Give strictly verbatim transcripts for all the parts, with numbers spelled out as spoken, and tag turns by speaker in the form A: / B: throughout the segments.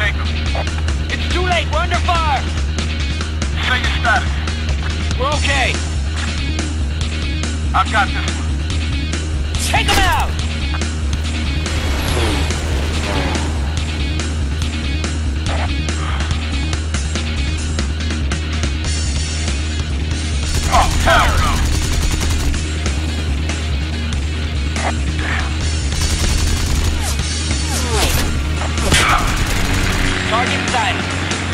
A: take him.
B: It's too late. We're under fire.
A: Say your status.
B: We're okay.
A: I've got this one.
B: Take them out!
A: Oh, hell no!
B: Target sighted.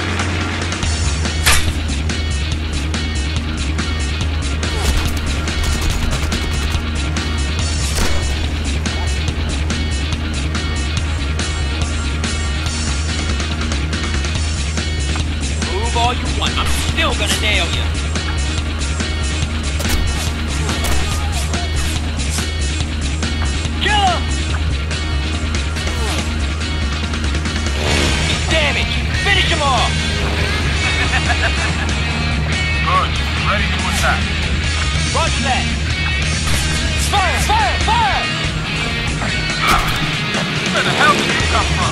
B: Move all you want. I'm still gonna nail you. Kill him! Damage! Finish him off!
A: Good. Ready to attack.
B: Roger that! Fire! Fire! Fire!
A: Where the hell did you come from?